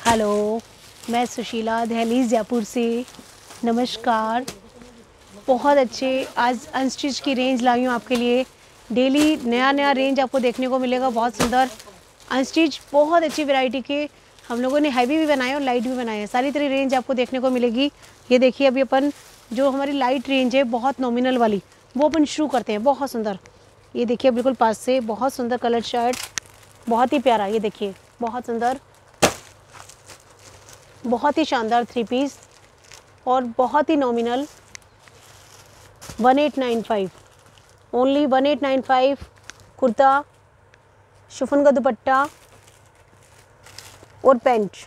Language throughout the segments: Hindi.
हेलो, मैं सुशीला दहलीज जयपुर से। नमस्कार। बहुत अच्छे आज अनस्टिच की रेंज लाई हूँ आपके लिए। डेली नया नया रेंज आपको देखने को मिलेगा, बहुत सुंदर अनस्टिच, बहुत अच्छी वैरायटी के। हम लोगों ने हैवी भी बनाए और लाइट भी बनाए हैं, सारी तरह रेंज आपको देखने को मिलेगी। ये देखिए, अभी अपन जो हमारी लाइट रेंज है बहुत नॉमिनल वाली, वो अपन शुरू करते हैं। बहुत सुंदर, ये देखिए बिल्कुल पास से, बहुत सुंदर कलर शर्ट, बहुत ही प्यारा। ये देखिए बहुत सुंदर, बहुत ही शानदार 3 पीस और बहुत ही नॉमिनल 1895, ओनली 1895। कुर्ता, शिफॉन का दुपट्टा और पैंट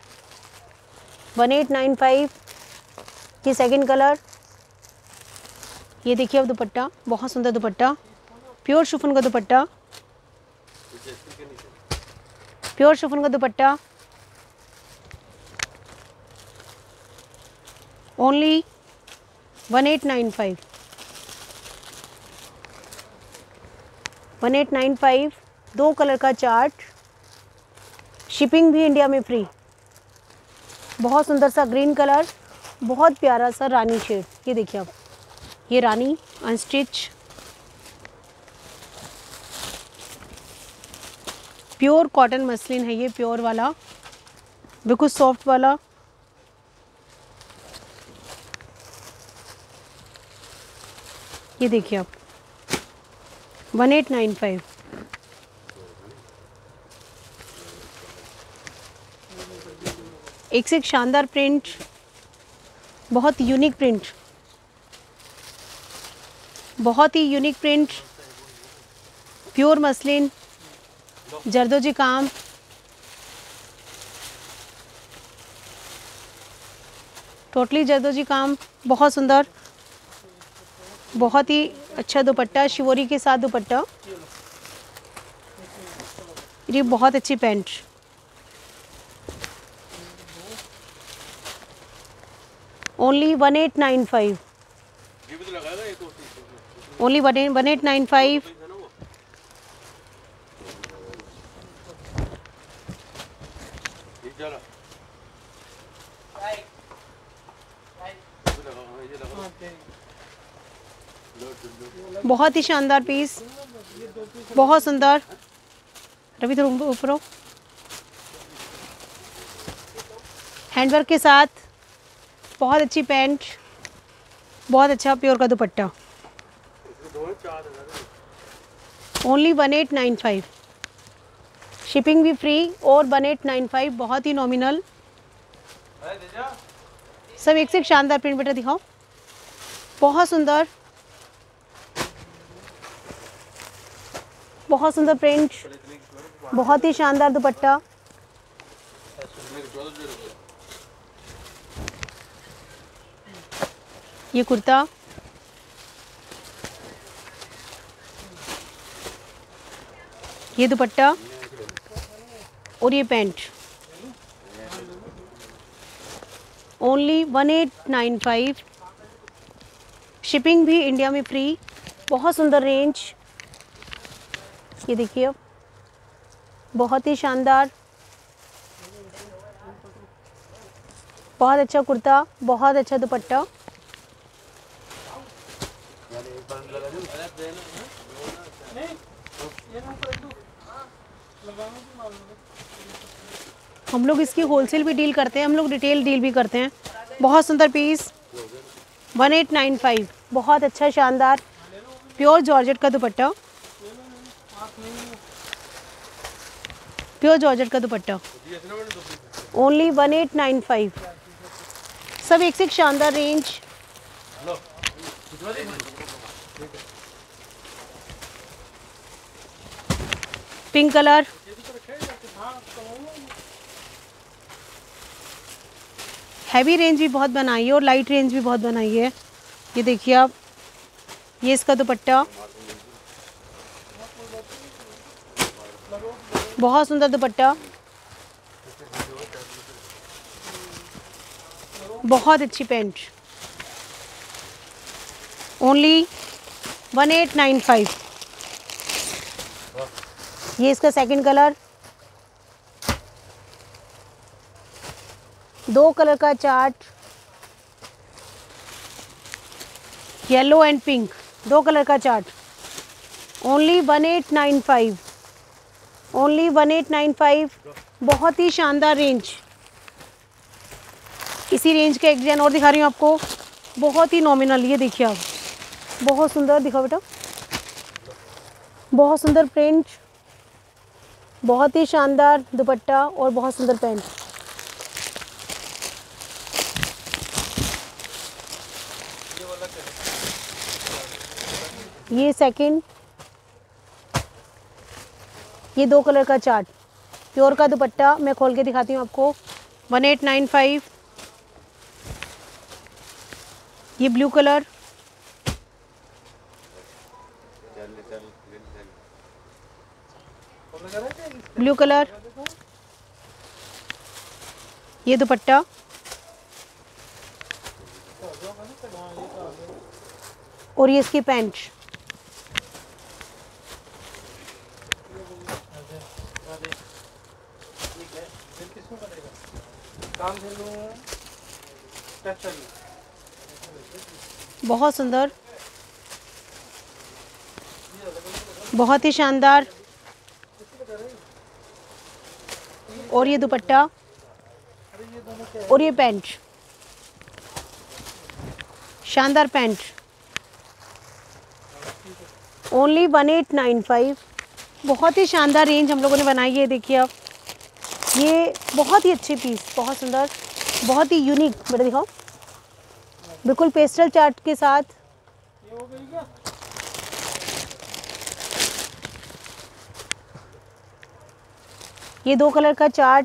1895 की सेकंड कलर। ये देखिए अब दुपट्टा, बहुत सुंदर दुपट्टा, प्योर शिफॉन का दुपट्टा, प्योर शिफॉन का दुपट्टा, ओनली 1895, 1895। 2 कलर का चार्ट, शिपिंग भी इंडिया में फ्री। बहुत सुंदर सा ग्रीन कलर, बहुत प्यारा सा रानी शेड। ये देखिए आप, ये रानी अनस्टिच, प्योर कॉटन मसलिन है ये, प्योर वाला, बिल्कुल सॉफ्ट वाला। ये देखिए आप 1895। एक से एक शानदार प्रिंट, बहुत यूनिक प्रिंट, बहुत ही unique print, pure muslin, zardozi काम, टोटली जरदोजी काम, बहुत सुंदर, बहुत ही अच्छा दुपट्टा, शिवोरी के साथ दुपट्टा। ये बहुत अच्छी पैंट, ओनली 1895, ओनली 1895। बहुत ही शानदार पीस, बहुत सुंदर। रवि तो ऊपर हो, हैंडवर्क के साथ, बहुत अच्छी पैंट, बहुत अच्छा प्योर का दुपट्टा, ओनली 1895, शिपिंग भी फ्री और 1895, बहुत ही नॉमिनल। सब एक से एक शानदार प्रिंट, बेटा दिखाओ, बहुत सुंदर, बहुत सुंदर प्रिंट, बहुत ही शानदार दुपट्टा। ये कुर्ता, ये दुपट्टा और ये पैंट, ओनली 1895, शिपिंग भी इंडिया में फ्री। बहुत सुंदर रेंज, ये देखिए बहुत ही शानदार, बहुत अच्छा कुर्ता, बहुत अच्छा दुपट्टा। हम लोग इसकी होलसेल भी डील करते हैं, हम लोग रिटेल डील भी करते हैं। बहुत सुंदर पीस, 1895, बहुत अच्छा शानदार प्योर जॉर्जेट का दुपट्टा, प्योर जॉर्जेट का दुपट्टा, ओनली 1895। सब एक से एक शानदार range. Pink colour, heavy range भी बहुत बनाई है और लाइट रेंज भी बहुत बनाई है। ये देखिए आप, ये इसका दुपट्टा, बहुत सुंदर दुपट्टा, बहुत अच्छी पैंट, ओनली 1895। ये इसका सेकंड कलर, दो कलर का चार्ट, येलो एंड पिंक, दो कलर का चार्ट, ओनली 1895, ओनली 1895। बहुत ही शानदार रेंज। इसी रेंज का एक डिजाइन और दिखा रही हूँ आपको, बहुत ही नॉमिनल। ये देखिए आप, बहुत सुंदर। दिखाओ बेटा, बहुत सुंदर प्रिंट, बहुत ही शानदार दुपट्टा और बहुत सुंदर पैंट। ये सेकंड, ये दो कलर का चार्ट, प्योर का दुपट्टा। मैं खोल के दिखाती हूँ आपको, 1895। ये ब्लू कलर, ब्लू कलर, ये दुपट्टा, और ये इसकी पैंट। बहुत सुंदर, बहुत ही शानदार। और ये दुपट्टा और ये पैंट, शानदार पैंट, ओनली 1895। बहुत ही शानदार रेंज हम लोगों ने बनाई है। देखिए आप, ये बहुत ही अच्छे पीस, बहुत सुंदर, बहुत ही यूनिक। बेटा दिखाओ, बिल्कुल पेस्टल चार्ट के साथ। ये दो कलर का चार्ट,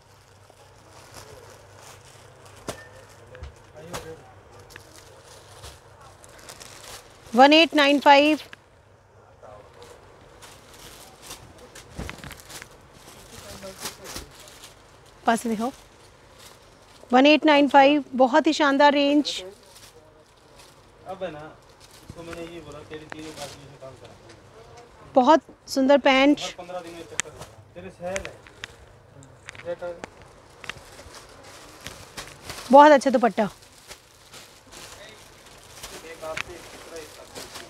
$1895। पास से दिखाओ, 1895। बहुत ही शानदार रेंज। अब है ना, इसको मैंने ये बोला तेरी तीनों बाकी से काम करा, बहुत सुंदर पैंट, 15 दिन में चक्कर लगा। तेरे सहल है बेटा, बहुत अच्छा दुपट्टा। एक आपसे एक दूसरा एक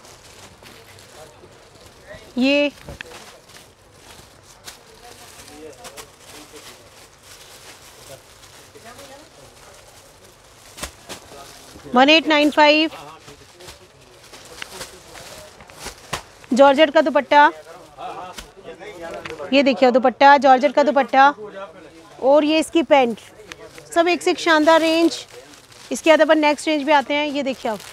ये $1895। जॉर्जेट का दुपट्टा, ये देखिए दुपट्टा, जॉर्जेट का दुपट्टा, और ये इसकी पैंट। सब एक से एक शानदार रेंज। इसके बाद अपन नेक्स्ट रेंज पे आते हैं। ये देखिए आप,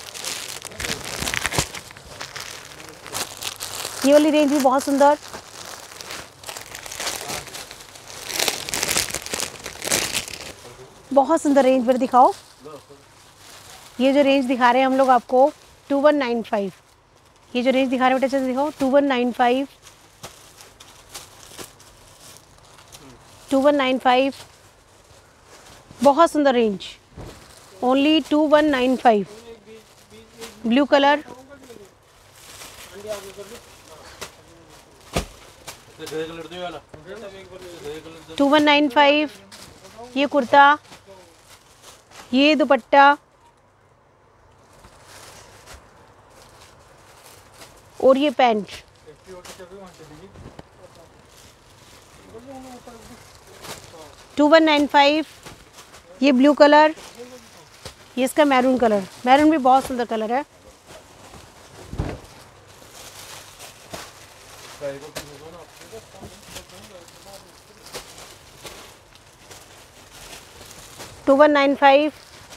ये वाली रेंज भी बहुत सुंदर। बहुत सुंदर रेंज पर दिखाओ। ये जो रेंज दिखा रहे हैं हम लोग आपको, 2195। ये जो रेंज दिखा रहे हैं बेटा, चलो दिखाओ, 2195, 2195। बहुत सुंदर रेंज, ओनली 2195। Blue colour, 2195। ये कुर्ता, ये दुपट्टा, और ये पैंट। $2195। ये ब्लू कलर, ये इसका मैरून कलर, मैरून भी बहुत सुंदर कलर है। $2195।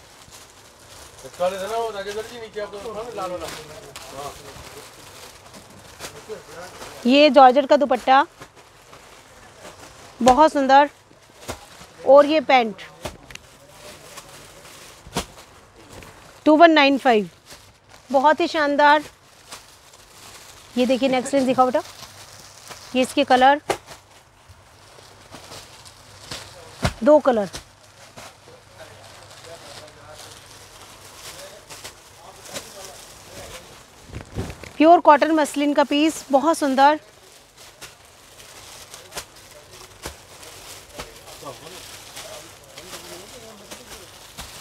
ये जॉर्जेट का दुपट्टा, बहुत सुंदर, और ये पैंट। 2195, बहुत ही शानदार। ये देखिए नेक्स्ट रेंज दिखाओ बेटा, ये इसके कलर, दो कलर, प्योर कॉटन मसलिन का पीस, बहुत सुंदर।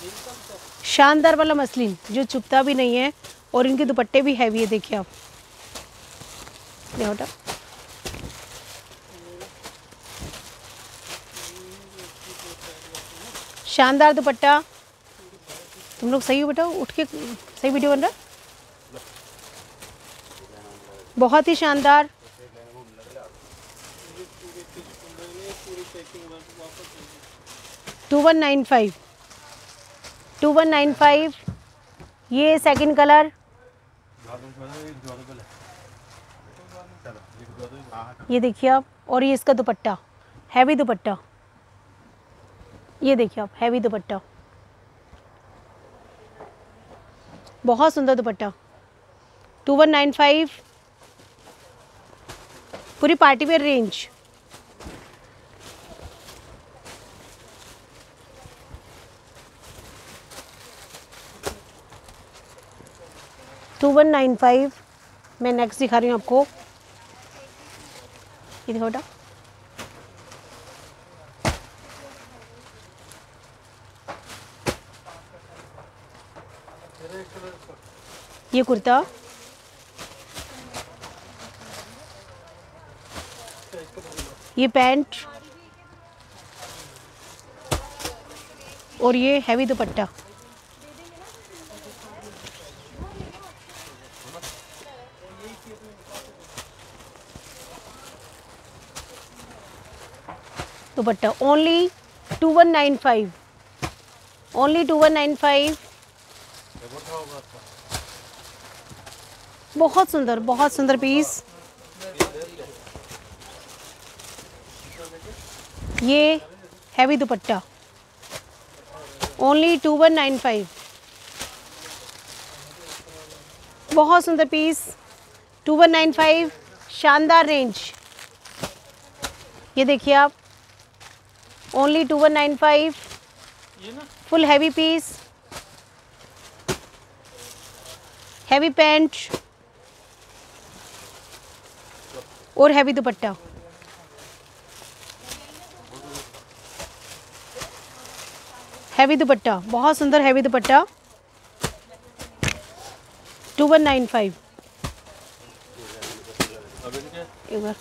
शानदार वाला मसलिन जो चुभता भी नहीं है और इनके दुपट्टे भी हैवी है। देखिए आप, ये बेटा शानदार दुपट्टा। तुम लोग सही हो बेटा, उठ के सही वीडियो बन रहा, बहुत ही शानदार। टू 2195 ये सेकंड कलर। ये देखिए आप, और ये इसका दुपट्टा हैवी दुपट्टा, ये देखिए आप हैवी दुपट्टा, बहुत सुंदर दुपट्टा। 2195 पूरी पार्टी वेयर रेंज। टू 2195 मैं नेक्स्ट दिखा रही हूँ आपको। ये देखो बेटा, ये कुर्ता, ये पैंट और ये heavy dupatta. Dupatta only 2195, only 2195। बहुत सुंदर पीस। ये हैवी दुपट्टा ओनली 2195, बहुत सुंदर पीस। 2195 शानदार रेंज। ये देखिए आप, only 2195 full heavy piece, heavy pant और हैवी दुपट्टा। हैवी दुपट्टा, बहुत सुंदर हैवी दुपट्टा। 2195। एक बार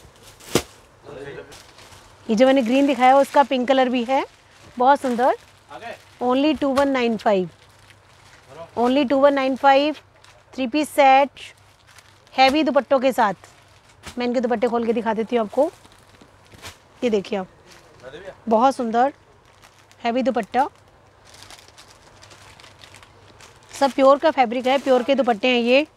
ये जो मैंने ग्रीन दिखाया उसका पिंक कलर भी है, बहुत सुंदर। Only 2195, only 2195 three piece set heavy दुपट्टों के साथ। मैं इनके दुपट्टे खोल के दिखा देती हूँ आपको। ये देखिए आप, बहुत सुंदर हैवी दुपट्टा, सब प्योर का फैब्रिक है, प्योर के दुपट्टे हैं ये।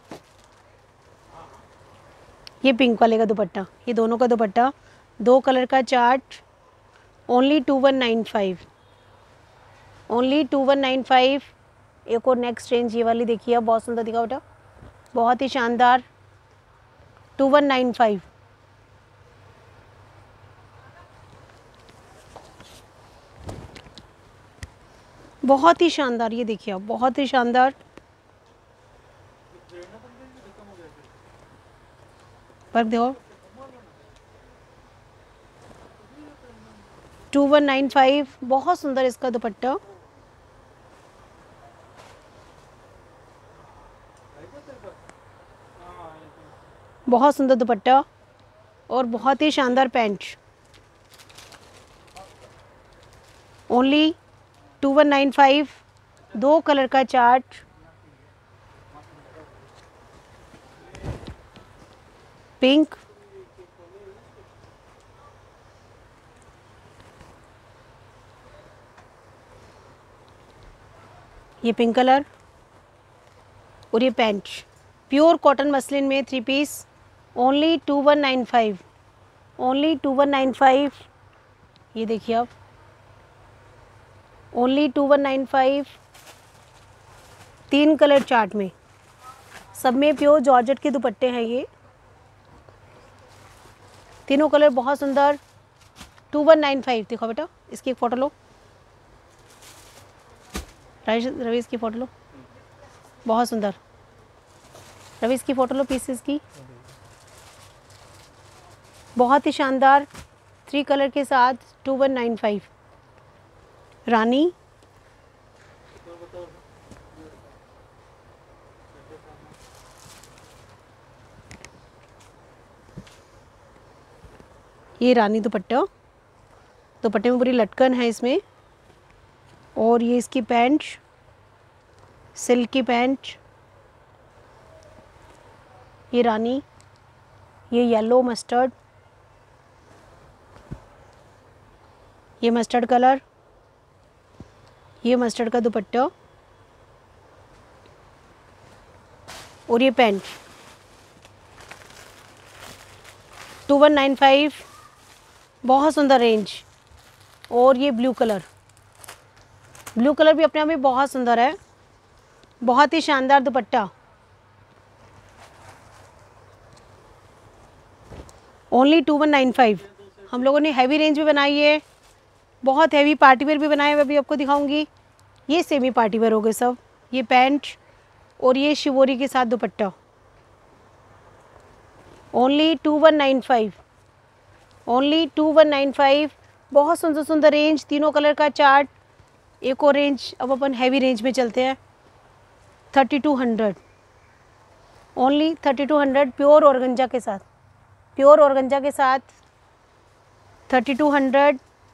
ये पिंक वाले का दुपट्टा, ये दोनों का दुपट्टा, दो कलर का चार्ट। Only 2195, only 2195। एक और नेक्स्ट रेंज ये वाली देखिए, बहुत सुंदर दिखा बेटा, बहुत ही शानदार। 2195। बहुत ही शानदार, ये देखिए आप, बहुत ही शानदार। वर्क देखो, 2195 बहुत सुंदर इसका दुपट्टा। बहुत सुंदर दुपट्टा और बहुत ही शानदार पैंट। ओनली 2195, दो कलर का चार्ट। पिंक, ये पिंक कलर और ये पैंट, प्योर कॉटन मसलिन में थ्री पीस। Only 2195, only 2195। ये देखिए आप, ओनली 2195 तीन कलर चार्ट में, सब में प्योर जॉर्जेट के दुपट्टे हैं ये, तीनों कलर बहुत सुंदर। 2195। देखो बेटा, इसकी एक फ़ोटो लो, रवि इसकी फ़ोटो लो, बहुत सुंदर। रवि इसकी फ़ोटो लो पीसेस की, बहुत ही शानदार थ्री कलर के साथ। 2195 रानी, ये रानी दुपट्टा, दुपट्टे में पूरी लटकन है इसमें। और ये इसकी पैंट, सिल्क की पैंट, ये रानी, ये येलो मस्टर्ड, ये मस्टर्ड कलर, ये मस्टर्ड का दुपट्टा और ये पैंट। 2195, बहुत सुंदर रेंज। और ये ब्लू कलर, ब्लू कलर भी अपने आप में बहुत सुंदर है, बहुत ही शानदार दुपट्टा। ओनली 2195। हम लोगों ने हैवी रेंज भी बनाई है, बहुत हैवी पार्टी वेयर भी बनाए हुए, अभी आपको दिखाऊंगी। ये सेमी पार्टी वेयर हो गए सब। ये पैंट और ये शिवोरी के साथ दुपट्टा। Only 2195, only 2195। बहुत सुंदर सुंदर रेंज, तीनों कलर का चार्ट। एक और रेंज, अब अपन हैवी रेंज में चलते हैं। 3200, ओनली 3200, प्योर ऑर्गेन्जा के साथ, प्योर ऑर्गेन्जा के साथ 3200।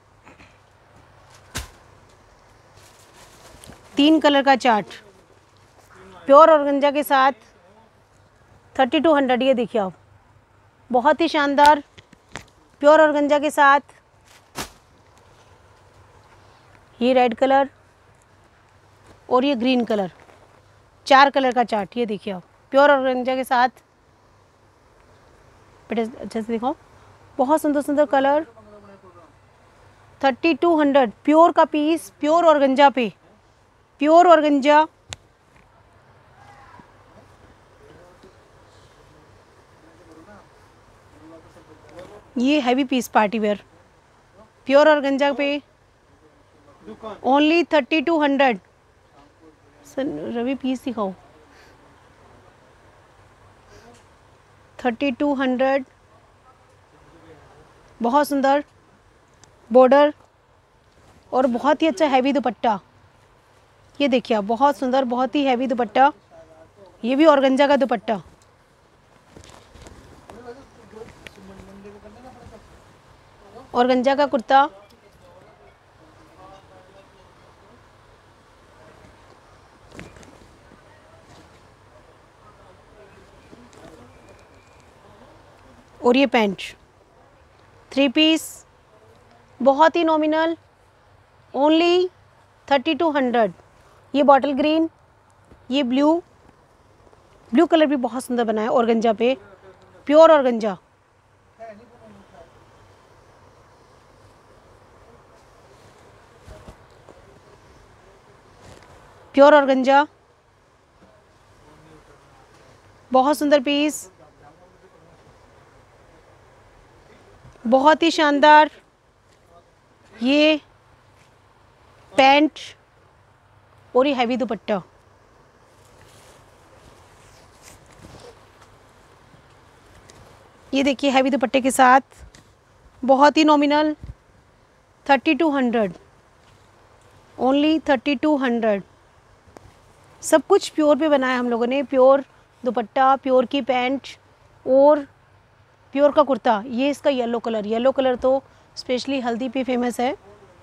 3 कलर का चार्ट, प्योर ऑर्गेन्जा के साथ 3200। ये देखिए आप, बहुत ही शानदार प्योर ऑर्गेन्जा के साथ। ये रेड कलर और ये ग्रीन कलर, 4 कलर का चार्ट। ये देखिए आप, प्योर ऑर्गेन्जा के साथ। बेटे अच्छे से दिखाओ, बहुत सुंदर सुंदर कलर। 3200, प्योर का पीस, प्योर ऑर्गेन्जा पे, प्योर ऑर्गेन्जा। ये heavy piece party wear, pure organza पे, ओनली 3200। सर रवि पीस दिखाओ। 3200, बहुत सुंदर बॉर्डर और बहुत ही अच्छा हैवी दुपट्टा। ये देखिए आप, बहुत सुंदर, बहुत ही हैवी दुपट्टा। ये भी ऑर्गेन्जा का दुपट्टा। ऑर्गेन्जा का कुर्ता, और ये पैंट, 3 पीस, बहुत ही नॉमिनल, ओनली 3200। ये बॉटल ग्रीन, ये ब्लू, ब्लू कलर भी बहुत सुंदर बना है ऑर्गेन्जा पे, प्योर ऑर्गेन्जा। प्योर ऑर्गेन्जा, बहुत सुंदर पीस, बहुत ही शानदार। ये पैंट और ये हैवी दुपट्टा। ये देखिए हैवी दुपट्टे के साथ, बहुत ही नॉमिनल, 3200, ओनली 3200। सब कुछ प्योर पे बनाया हम लोगों ने, प्योर दुपट्टा, प्योर की पैंट और प्योर का कुर्ता। ये इसका येलो कलर, येलो कलर तो स्पेशली हल्दी पे फेमस है।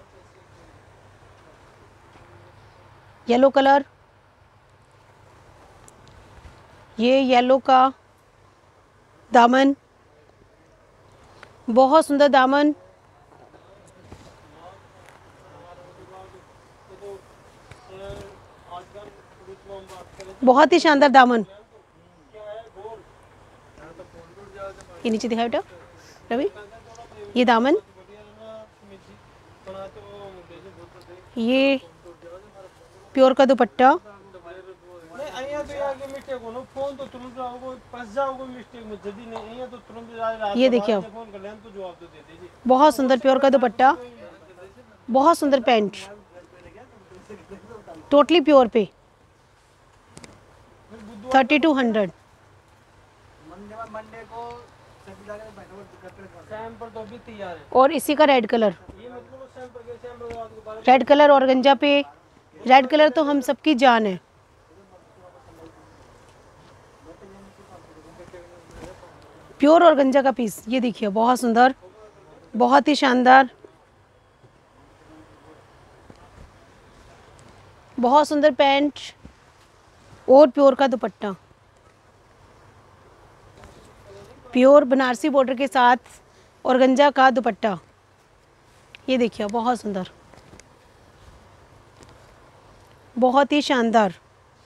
येलो कलर, ये येलो का दामन, बहुत सुंदर दामन। बहुत ही शानदार दामन। ये नीचे दिखाओ बेटा रवि, ये दामन, ये प्योर का दुपट्टा। ये देखिए आप, बहुत सुंदर प्योर का दुपट्टा, बहुत सुंदर पैंट, टोटली प्योर पे 3200। और इसी का red colour, red colour organza पे, रेड कलर तो हम सबकी जान है। प्योर ऑर्गेन्जा का पीस, ये देखिए बहुत सुंदर, बहुत ही शानदार, बहुत सुंदर पैंट और प्योर का दुपट्टा, प्योर बनारसी बॉर्डर के साथ ऑर्गेन्जा का दुपट्टा। ये देखिए बहुत सुंदर, बहुत ही शानदार,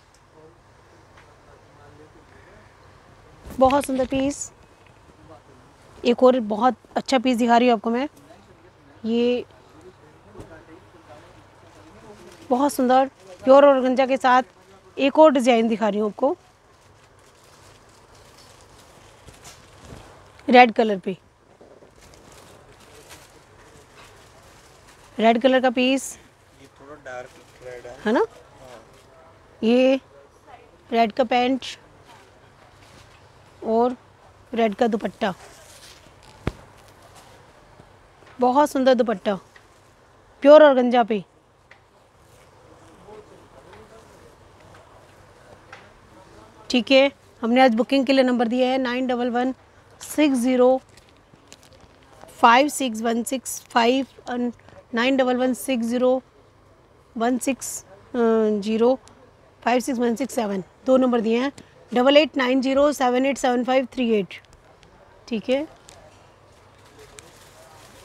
बहुत सुंदर पीस। एक और बहुत अच्छा पीस दिखा रही हूँ आपको मैं, ये बहुत सुंदर प्योर ऑर्गेन्जा के साथ एक और डिज़ाइन दिखा रही हूँ आपको, रेड कलर पे, रेड कलर का पीस, ये थोड़ा डार्क रेड है ना। ये रेड का पैंट और रेड का दुपट्टा, बहुत सुंदर दुपट्टा प्योर ऑर्गेन्जा पे। ठीक है, हमने आज बुकिंग के लिए नंबर दिया है 9116056165 और 911601605667, दो नंबर दिए हैं। 8890787538। ठीक है।